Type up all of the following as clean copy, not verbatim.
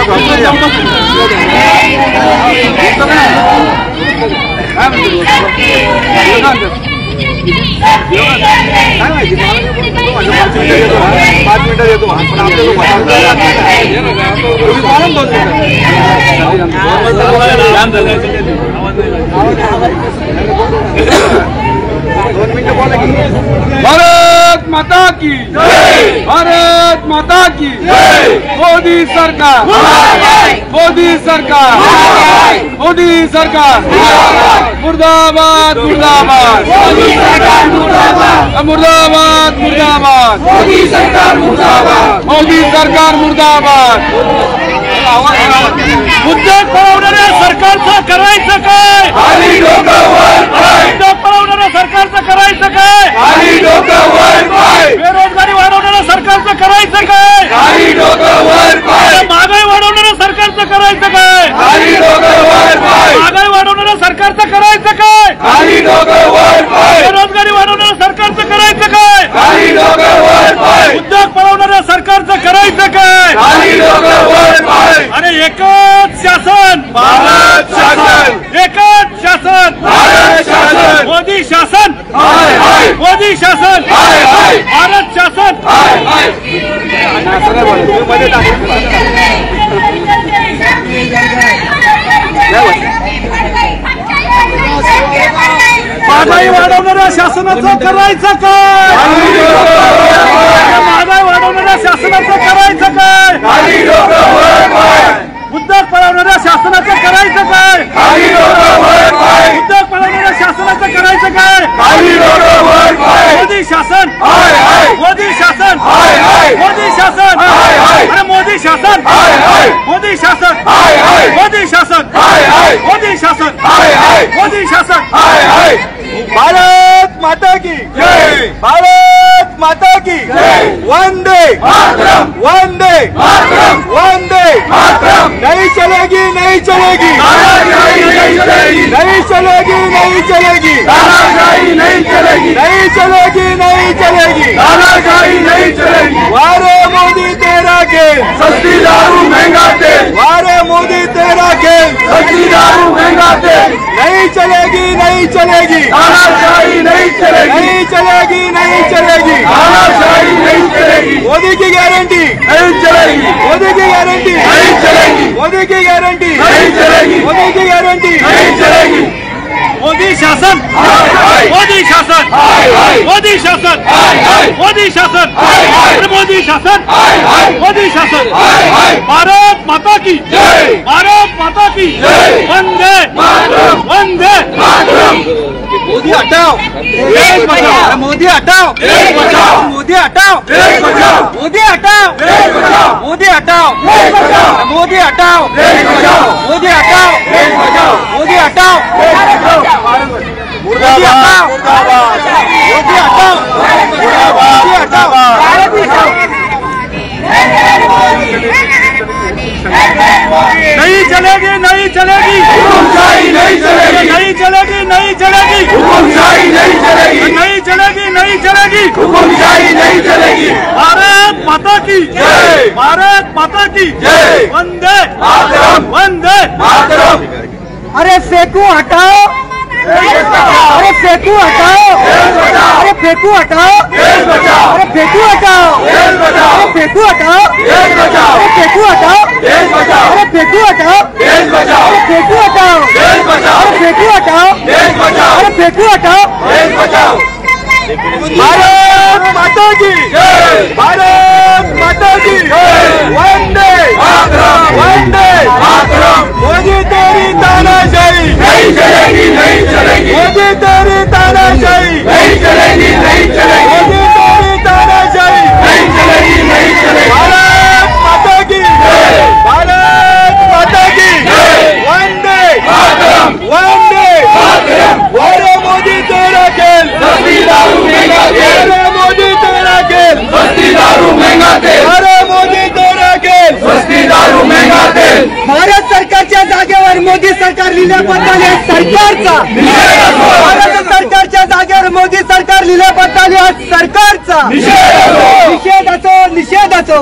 भारत माता की जय, भारत माता की जय। मोदी सरकार, मोदी सरकार, मोदी सरकार मुर्दाबाद, मुर्दाबाद, मुर्दाबाद, मुर्दाबाद, मोदी सरकार मुर्दाबाद, मोदी सरकार मुर्दाबाद। उद्योग पळवणाऱ्या सरकारचं करायचं काय? खाली डोकं वर पाय, उद्योग पळवणाऱ्या सरकारचं करायचं काय? खाली डोकं वर पाय, बेरोजगारी वाढवणाऱ्या सरकारचं करायचं काय? खाली डोकं वर पाय, महागाई वाढवणाऱ्या सरकारचं करायचं काय? खाली डोकं वर पाय, महागाई वाढवणाऱ्या सरकारचं करायचं काय? खाली डोकं वर पाय, बेरोजगारी वाढवणाऱ्या सरकारचं करायचं काय? खाली डोकं वर पाय, उद्योग पळवणाऱ्या सरकारचं करायचं काय? खाली डोकं वर पाय। आणि एकच शासन, भारत शासन, एकच शासन, भारत शासन, मोदी शासन, हाय हाय, मोदी शासन, हाय हाय, भारत शासन, हाय हाय। महागाई वाढवणाऱ्या शासनाचं करायचं काय? महागाई वाढवणाऱ्या शासनाचं करायचं काय? खाली डोकं वर पाय, उद्योग पळवणाऱ्या शासनाचं करायचं काय? खाली डोकं वर पाय, उद्योग पळवणाऱ्या शासनाचं करायचं काय? खाली डोकं वर पाय, मोदी शासन, हाय हाय, मोदी शासन, हाय हाय, मोदी शासन, हाय हाय, अरे मोदी शासन, हाय हाय, मोदी शासन, हाय हाय, मोदी शासन, हाय हाय, मोदी शासन, हाय हाय, मोदी शासन, हाय हाय। भारत माता की जय, भारत माता की जय। वंदे मातरम, वंदे मातरम, वंदे मातरम। नहीं चलेगी, नहीं चलेगी, तानाशाही नहीं चलेगी, नहीं चलेगी, नहीं चलेगी, तानाशाही नहीं चलेगी, नहीं चलेगी, नहीं चलेगी। तानाशाही नहीं चलेगी। वारे मोदी तेरा खेल, सस्ती दारू महंगा तेल, वारे मोदी तेरा खेल, सस्ती दारू महंगा तेल, नहीं चलेगी, नहीं चलेगी, तानाशाही नहीं चलेगी, नहीं चलेगी, नहीं चलेगी। तानाशाही नहीं चलेगी, मोदी की गारंटी, नहीं चलेगी, मोदी की गारंटी, नहीं चलेगी, मोदी की गारंटी, नहीं चलेगी, मोदी की गारंटी, नहीं चलेगी। मोदी शासन, हाय हाय, मोदी शासन, हाय हाय, मोदी शासन, हाय हाय, मोदी शासन, हाय हाय, अरे मोदी शासन, हाय हाय, मोदी शासन, हाय हाय। भारत माता की जय, भारत माता की जय। वंदे मातरम, वंदे मातरम। मोदी हटाओ, देश बचाओ, मोदी हटाओ, देश बचाओ, मोदी हटाओ, देश बचाओ, मोदी हटाओ, देश बचाओ, मोदी हटाओ, देश बचाओ, मोदी हटाओ, देश बचाओ, मोदी हटाओ, देश बचाओ, मोदी हटाओ, देश बचाओ। मोदी हटाओ, मोदी हटाओ, मोदी हटाओ। नहीं चलेगी, नहीं चलेगी, हुकुमशाही नहीं चलेगी, नहीं चलेगी, नहीं चलेगी, हुकुमशाही नहीं चलेगी, नहीं चलेगी, नहीं चलेगी। हुकुमशाही नहीं चलेगी। भारत माता की जय, भारत माता की जय। वंदे मातरम, वंदे। मातरम। अरे फेंकू हटाओ, अरे फेंकू हटाओ, अरे फेंकू हटाओ, देश बचाओ, अरे फेंकू हटाओ, देश बचाओ, अरे फेंकू हटाओ, देश बचाओ, अरे फेंकू हटाओ, देश बचाओ, अरे फेंकू हटाओ, देश बचाओ, अरे फेंकू हटाओ, देश बचाओ, अरे फेंकू हटाओ, देश बचाओ, अरे फेंकू हटाओ। देश बचाओ। भारत माता की जय, भारत माता की वंदे मातरम, वंदे मातरम। मोदी तेरी तानाशाही, नहीं चलेगी, नहीं चलेगी, मोदी तेरी तानाशाही, नहीं चलेगी, नहीं चलेगी, मोदी तेरी तानाशाही। नहीं चलेगी, नहीं चलेगी। भारत माता की भारत माता की वंदे मातरम, वंदे मातरम। वारे मोदी तेरा खेल, सस्ती दारू महंगा तेल, वारे मोदी तेरा खेल, सस्ती दारू महंगा तेल, वारे मोदी तेरा खेल। सस्ती दारू महंगा तेल। भारत सरकारच्या जागेवर जागेवर मोदी सरकार लिहिल्याबद्दल या सरकारचा, भारत सरकारच्या जागेवर मोदी सरकार लिहिल्याबद्दल या सरकारचा निषेध असो, निषेध असो,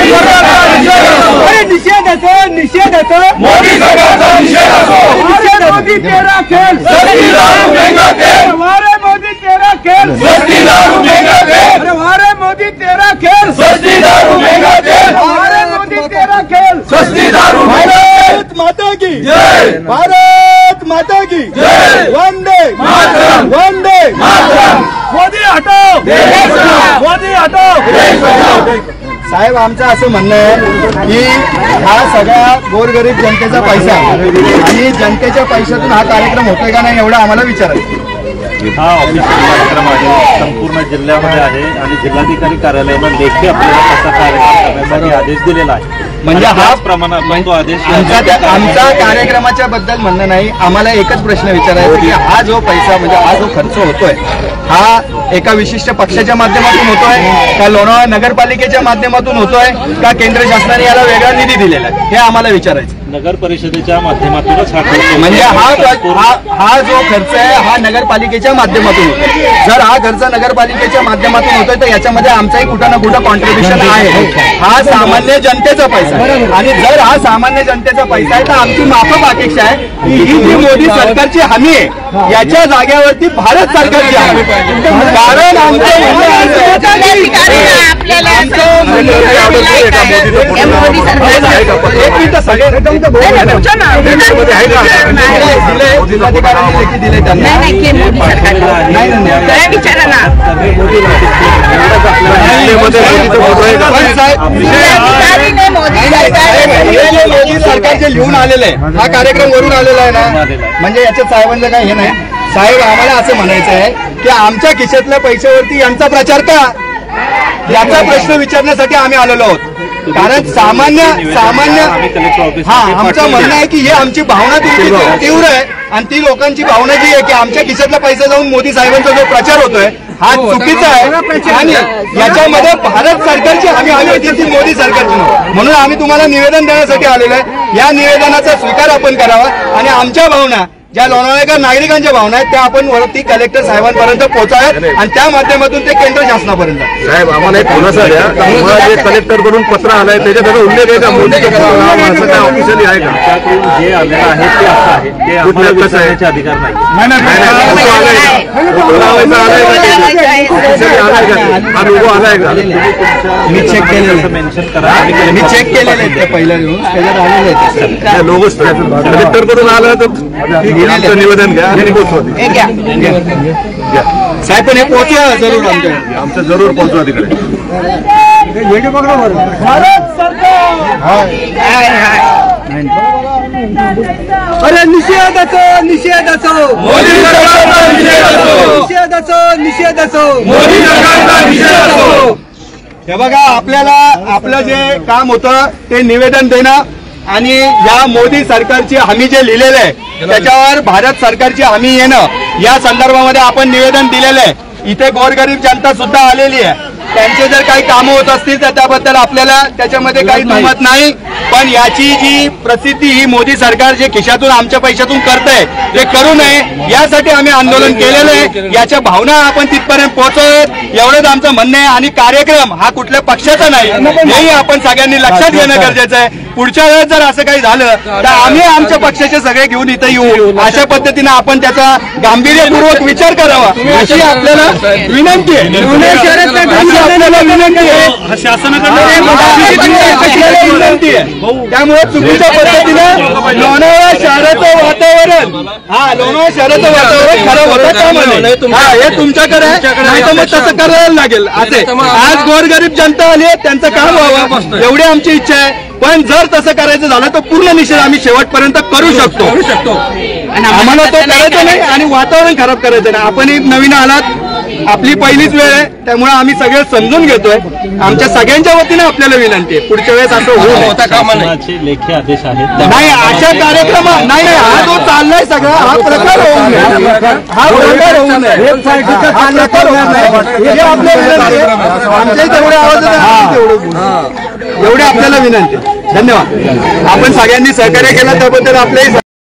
अरे निषेध असो, निषेध असो, मोदी सरकारचा निषेध असो. मोदी तेरा खेळ, सस्ती दारू महंगा तेल, वारे मोदी तेरा खेळ, सस्ती दारू महंगा तेल, अरे वारे मोदी तेरा खेळ, सस्ती दारू महंगा तेल, वारे मोदी तेरा खेळ. सस्ती दारू महंगा तेल. भारत माता की जय. भारत माता की जय. वंदे मातरम. वंदे मातरम. मोदी हटाओ, देश बचाओ. मोदी हटाओ. देश बचाओ. साहेब आमचं असं म्हणणं आहे की हा सगळा गोरगरीब जनतेचा पैसा आणि जनतेच्या पैशातून हा कार्यक्रम होतोय का नाही एवढं आम्हाला विचारायचं. हा ऑफिशियल कार्यक्रम आहे, संपूर्ण जिल्ह्यामध्ये आहे आणि जिल्हाधिकारी कार्यालयानं लेखी आपल्याला तसा कार्यक्रम करण्यासाठी आदेश दिलेला आहे. म्हणजे हा प्रमाणात तो आदेश आमचा कार्यक्रमाच्या बद्दल म्हणणं नाही, आम्हाला एकच प्रश्न विचारायचा की हा जो पैसा म्हणजे हा जो खर्च होतोय हा एका विशिष्ट पक्षाच्या माध्यमातून होतोय का लोणावळा नगरपालिकेच्या माध्यमातून होतोय का केंद्र शासनाने याला वेगळा निधी दिलेला आहे हे आम्हाला विचारायचं. नगर परिषदेच्या माध्यमातूनच हा खर्च म्हणजे हा जो खर्च आहे हा नगरपालिकेच्या माध्यमातून होतोय. जर हा खर्च नगरपालिकेच्या माध्यमातून होतोय तर याच्यामध्ये आमचाही कुठं ना कुठं कॉन्ट्रीब्युशन आहे. हा सामान्य जनतेचा पैसा आहे आणि जर हा सामान्य जनतेचा पैसा आहे तर आमची माफक अपेक्षा आहे की ही जी मोदी सरकारची हमी आहे याच्या जागेवरती भारत सरकारची हमी, कारण आमचं एक मिनिट सगळे जिल्हाधिकाऱ्यांनी देखील दिले त्यांना मोदी सरकार जे लिहून आलेलं आहे हा कार्यक्रम वरून आलेला आहे ना, म्हणजे याच्यात साहेबांचं काही हे नाही. साहेब आम्हाला असं म्हणायचं आहे की आमच्या खिशातल्या पैशावरती यांचा प्रचार का, याचा प्रश्न विचारण्यासाठी आम्ही आलेलो आहोत. कारण सामान्य हा आमचं म्हणणं आहे की हे आमची भावना तीव्र आहे आणि ती लोकांची भावना जी आहे की आमच्या खिशातला पैसा जाऊन मोदी साहेबांचा जो प्रचार होतोय हा चुकीचा आहे आणि याच्यामध्ये भारत सरकारची हमी हवी होती ती मोदी सरकारची नव्हती. म्हणून आम्ही तुम्हाला निवेदन देण्यासाठी आलेलो आहे. या निवेदनाचा स्वीकार आपण करावा आणि आमच्या भावना ज्या लोणावळेकर नागरिकांच्या भावना आहेत त्या आपण वरती कलेक्टर साहेबांपर्यंत पोहोचाव्यात आणि त्या माध्यमातून ते केंद्र शासनापर्यंत. साहेब आम्हाला एक खुलासा द्या, तुम्हाला जे कलेक्टर कडून पत्र आलंय त्याच्यात त्याचा उल्लेख आहे का मोदीचं असं काय ऑफिशियली आहे का? जे आलेलं आहे ते असं आहे, ते आम्हाला विचारण्याचे अधिकार नाही. हा लोगो आलाय का? मी चेक केलेलं मेन्शन करा. मी चेक केलेलं आहे ते पहिल्या दिवस त्याच्यात आलेले आहेत. लोगो कलेक्टर कडून आलं तर आमचं निवेदन घ्या आणि पोहोचवा. साहेब पण हे पोहोचवा जरूर आमचं जरूर पोहोचवा तिकडे. भारत सरकार अरे निषेध असो, निषेध असो, मोदी सरकारचा निषेध असो. निषेध असो, निषेध असो, मोदी सरकारचा निषेध असो. हे बघा आपल्याला आपलं जे काम होतं ते निवेदन देणं आणि या मोदी सरकारची हमी जे लिहिलेलं आहे त्याच्यावर भारत सरकारची हमी येणं या संदर्भामध्ये आपण निवेदन दिलेलं आहे. इथे गोरगरीब जनता सुद्धा आलेली आहे. त्यांचे जर काही कामं होत असतील तर त्याबद्दल आपल्याला त्याच्यामध्ये काही दुमत नाही, पण याची जी प्रसिद्धी ही मोदी सरकार जे खिशातून आमच्या पैशातून करतंय ते करू नये यासाठी आम्ही आंदोलन केलेलं आहे. याच्या भावना आपण तिथपर्यंत पोहोचवत एवढंच आमचं म्हणणं आहे आणि कार्यक्रम हा कुठल्या पक्षाचा नाही हेही आपण सगळ्यांनी लक्षात घेणं गरजेचं आहे. पुढच्या वेळेस जर असं काही झालं तर आम्ही आमच्या पक्षाचे सगळे घेऊन इथं येऊ, अशा पद्धतीनं आपण त्याचा गांभीर्यपूर्वक विचार करावा अशी आपल्याला विनंती आहे. आपल्याला विनंती आहे विनंती आहे. त्यामुळे चुकीच्या पद्धतीनं लोणावळा शहराचं वातावरण लोणावळा शहराचं वातावरण खराब होतं त्यामुळे हे तुमच्याकडे आहे, नाही तर मग तसं करायला लागेल. असे आज गोरगरीब जनता आली आहे त्यांचं काम व्हावं एवढी आमची इच्छा आहे. पण जर तसं करायचं झालं तर पूर्ण निषेध आम्ही शेवटपर्यंत करू शकतो. आम्हाला तो करायचं नाही आणि वातावरण खराब करायचं नाही. आपण एक नवीन आलात, आपली पहिलीच वेळ आहे त्यामुळे आम्ही सगळे समजून घेतोय. आमच्या सगळ्यांच्या वतीने आपल्याला विनंती आहे पुढच्या वेळेस असं होता कामा नये. लेखी आदेश आहेत नाही अशा कार्यक्रमात नाही हा जो चाललाय सगळा हा प्रकार होऊ नये, हा प्रकार होऊ नये, हा प्रकार होऊ नये. हे आपल्या विनंती आहे. आमच्याही तेवढे आवाज एवढे आपल्याला विनंती. धन्यवाद. आपण सगळ्यांनी सहकार्य केलं त्याबद्दल आपले